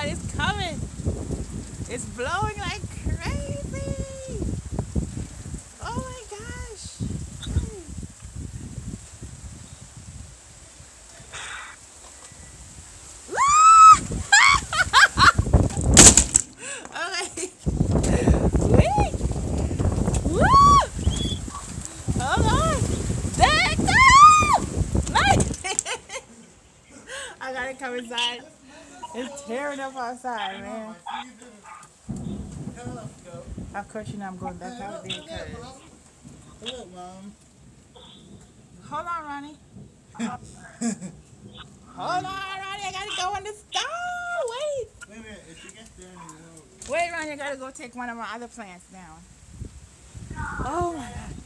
it's coming. It's blowing like crazy. Oh my gosh. Okay. Wait. Woo! Hold on. There it goes! Nice. I gotta come inside. It's tearing up outside, man. Of course, you know I'm going back out there because... Look, Mom. Hold on, Ronnie. Hold on, Ronnie. I gotta go in the store. Wait. Wait a minute. If she gets there, Wait, Ronnie. I gotta go take one of my other plants down. Oh my God.